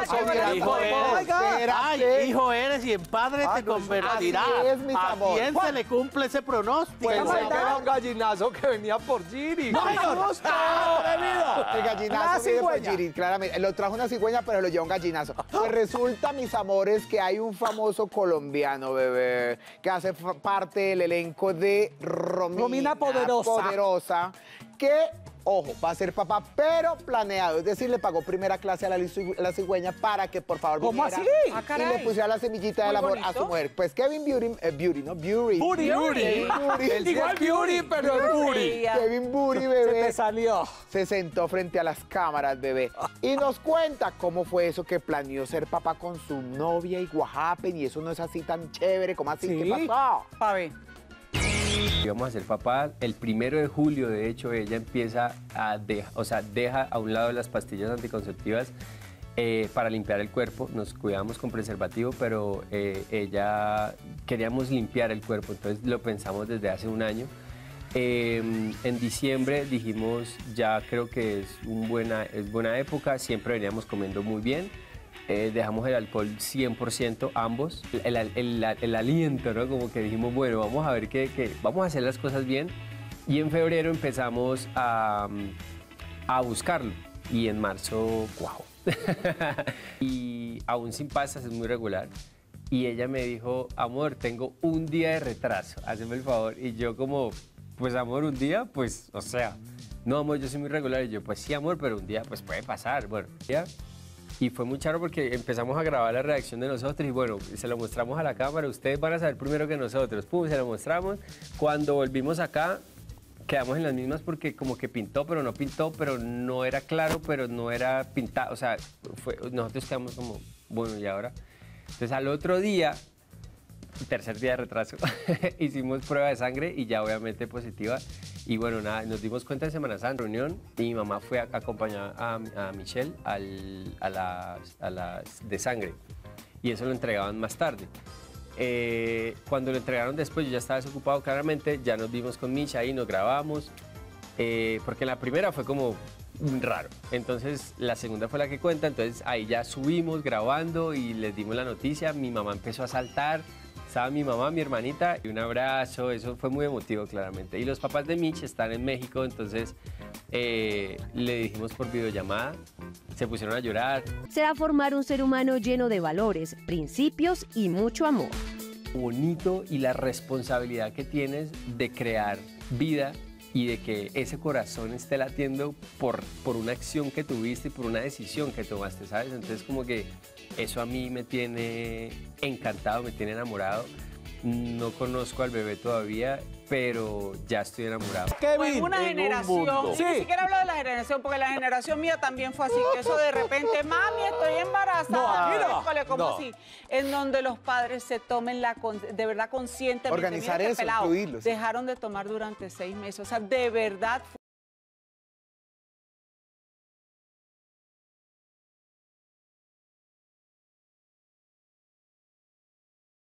Ay, hijo eres y en padre te convertirás. ¿A quién se le cumple ese pronóstico? Pues era un gallinazo que venía por Giri. ¡No, justo! El gallinazo viene por Giri, claramente. Lo trajo una cigüeña, pero lo llevó un gallinazo. Pues resulta, mis amores, que hay un famoso colombiano, bebé, que hace parte del elenco de Romina Poderosa, que, ojo, va a ser papá, pero planeado. Es decir, le pagó primera clase a la cigüeña para que, por favor, ¿cómo viniera así? y le pusiera la semillita del amor a su mujer. Pues Kevin Igual Beauty, pero el Buri. Kevin Buri, bebé. Se te salió. Se sentó frente a las cámaras, bebé, y nos cuenta cómo fue eso que planeó ser papá con su novia y guajapen, y eso no es así tan chévere, ¿cómo así? Sí. ¿Qué pasó? Pa' ver. Íbamos a ser papá el 1 de julio, de hecho, ella empieza a deja a un lado las pastillas anticonceptivas para limpiar el cuerpo. Nos cuidamos con preservativo, pero queríamos limpiar el cuerpo, entonces lo pensamos desde hace un año. En diciembre dijimos, ya creo que es buena época, siempre veníamos comiendo muy bien. Dejamos el alcohol 100% ambos, el aliento, ¿no? Como que dijimos, bueno, vamos a ver vamos a hacer las cosas bien. Y en febrero empezamos a buscarlo y en marzo, ¡guau! Y aún sin pastas, es muy regular. Y ella me dijo, amor, tengo un día de retraso, hazme el favor. Y yo como, pues amor, un día, pues, o sea, no, amor, yo soy muy regular. Y yo, pues sí, amor, pero un día, pues puede pasar. Bueno, ya. Y fue muy charro porque empezamos a grabar la reacción de nosotros y bueno, se lo mostramos a la cámara, ustedes van a saber primero que nosotros. Pum, se lo mostramos. Cuando volvimos acá, quedamos en las mismas porque como que pintó, pero no era claro, pero no era pintado. O sea, nosotros quedamos como, bueno, ¿y ahora? Entonces al otro día, tercer día de retraso, hicimos prueba de sangre y ya obviamente positiva. Y bueno, nada, nos dimos cuenta en Semana Santa, reunión, y mi mamá fue a acompañar a Michelle a las de sangre. Y eso lo entregaban más tarde. Cuando lo entregaron después, yo ya estaba desocupado claramente, ya nos vimos con Micha ahí, nos grabamos, porque la primera fue como raro. Entonces, la segunda fue la que cuenta, entonces ahí ya subimos grabando y les dimos la noticia, mi mamá empezó a saltar. Estaba mi mamá, mi hermanita, y un abrazo, eso fue muy emotivo claramente. Y los papás de Mitch están en México, entonces le dijimos por videollamada, se pusieron a llorar. Se va a formar un ser humano lleno de valores, principios y mucho amor. Bonito y la responsabilidad que tienes de crear vida y de que ese corazón esté latiendo por una acción que tuviste y por una decisión que tomaste, ¿sabes? Entonces como que eso a mí me tiene encantado, me tiene enamorado. No conozco al bebé todavía, pero ya estoy enamorado. Kevin, una generación, Sí. ni siquiera hablo de la generación, porque la generación mía también fue así, que eso de repente, mami, estoy embarazada, No, como no. así, en donde los padres se tomen de verdad conscientemente. Organizar mira, eso, pelado, incluirlos. dejaron de tomar durante 6 meses, o sea, de verdad.